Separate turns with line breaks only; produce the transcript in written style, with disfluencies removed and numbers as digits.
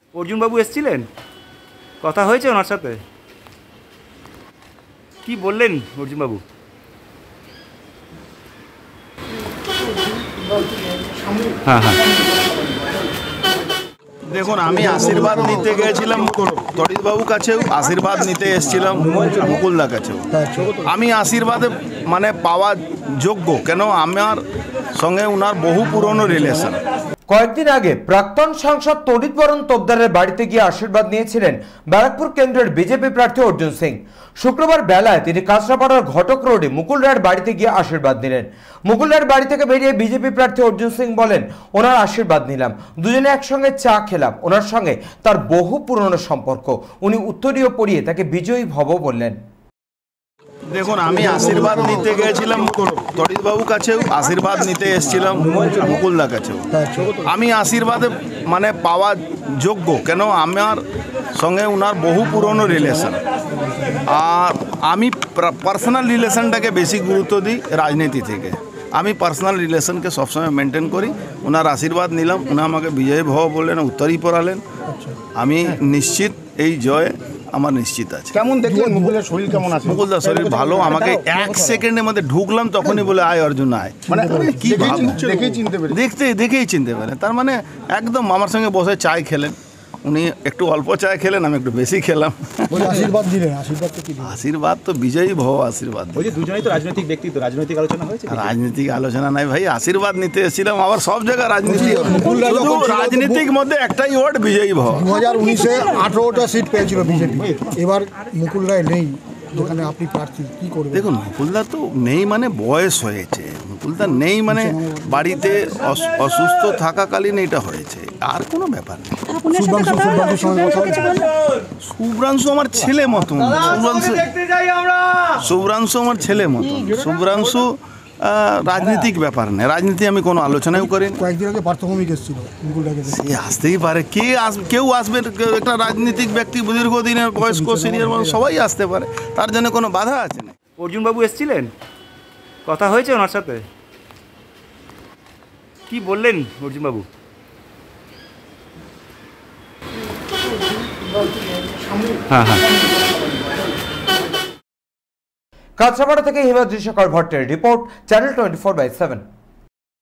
অর্জুনবাবু এসেছিলেন, কথা হয়েছে ওনার সাথে? কি বললেন অর্জুনবাবু? হ্যাঁ হ্যাঁ,
দেখুন, আমি আশীর্বাদ নিতে গিয়েছিলাম তরিতবাবু কাছেও, আশীর্বাদ নিতে এসেছিলাম মুকুলদার কাছেও। আমি আশীর্বাদে মানে পাওয়া যোগ্য, কেন আমার সঙ্গে ওনার বহু পুরনো রিলেশন।
কয়েকদিন আগে প্রাক্তন সাংসদ তড়িৎ বরণ তোপদারের বাড়িতে গিয়ে আশীর্বাদ নিয়েছিলেন ব্যারাকপুর কেন্দ্রের বিজেপি প্রার্থী অর্জুন সিং। শুক্রবার বেলায় তিনি কাঁচরাপাড়ার ঘটক রোডে মুকুল রায়ের বাড়িতে গিয়ে আশীর্বাদ নিলেন। মুকুল রায়ের বাড়ি থেকে বেরিয়ে বিজেপি প্রার্থী অর্জুন সিং বলেন, ওনার আশীর্বাদ নিলাম, দুজনে একসঙ্গে চা খেলাম, ওনার সঙ্গে তার বহু পুরনো সম্পর্ক। উনি উত্তরীয় পড়িয়ে তাকে বিজয়ী ভব বললেন।
দেখুন, আমি আশীর্বাদ নিতে গিয়েছিলাম তরিতবাবু কাছেও, আশীর্বাদ নিতে এসেছিলাম মুকুলদার কাছেও। আমি আশীর্বাদে মানে পাওয়া যোগ্য, কেন আমার সঙ্গে ওনার বহু পুরনো রিলেশন। আর আমি পার্সোনাল রিলেশনটাকে বেশি গুরুত্ব দিই রাজনীতি থেকে। আমি পার্সোনাল রিলেশনকে সবসময় মেনটেন করি। ওনার আশীর্বাদ নিলাম, উনি আমাকে বিজয়ী ভব বললেন, উত্তরই পড়ালেন। আমি নিশ্চিত এই জয় আমার নিশ্চিত আছে।
কেমন দেখলেন মুকুলের শরীর কেমন আছে?
মুকুলদার শরীর ভালো। আমাকে 1 সেকেন্ডের মধ্যে ঢুকলাম, তখনই বলে আয় অর্জুন আয়।
মানে
কি
দেখেই চিনতে পেরেছেন?
দেখেই চিনতে পারেন। তার মানে একদম আমার সঙ্গে বসে চায় খেলেন। উনি একটু অল্প চায় খেলেন, আমি একটু বেশি খেলাম।
আশীর্বাদ দিলেন,
আশীর্বাদ তো বিজয়ী ভব আশীর্বাদ।
দুজনেই তো রাজনৈতিক ব্যক্তিত্ব, রাজনৈতিক আলোচনা হয়েছে?
রাজনৈতিক আলোচনা নাই ভাই, আশীর্বাদ নিতে এসেছিলাম। আবার সব জায়গায় রাজনীতি, শুধু রাজনীতির মধ্যে একটাই ওয়ার্ড, বিজয়ী ভব।
2019-এ 18টা সিট পেয়েছিল বিজেপি, এবার মুকুল রায় নেই, যেখানে আপনি প্রার্থী, কি করবেন?
দেখুন, মুকুলদা তো নেই মানে বয়স হয়েছে, মুকুলদা নেই মানে বাড়িতে অসুস্থ থাকাকালীন এটা হয়েছে, আর কোনো ব্যাপার নেই। শুভ্রাংশু আমার ছেলে মতন, শুভ্রাংশু আমার ছেলে মতন। শুভ্রাংশু রাজনীতিক ব্যাপার নেই, রাজনীতি আমি কোনো আলোচনাও করিনি।
কয়েকদিন আগে পার্থভূমিক এসেছিল,
সে আসতেই পারে, কেউ আসবে, একটা রাজনীতিক ব্যক্তি দীর্ঘদিনের বয়স্ক সিনিয়র মানুষ, সবাই আসতে পারে, তার জন্য কোনো বাধা আছে না।
অর্জুনবাবু এসেছিলেন, কথা হয়েছে ওনার সাথে? কি বললেন অর্জুনবাবু? হ্যাঁ হ্যাঁ,
কাঁচরাপাড়া থেকে হিমাদ্রি শেখর ভট্টের রিপোর্ট, চ্যানেল 24/7।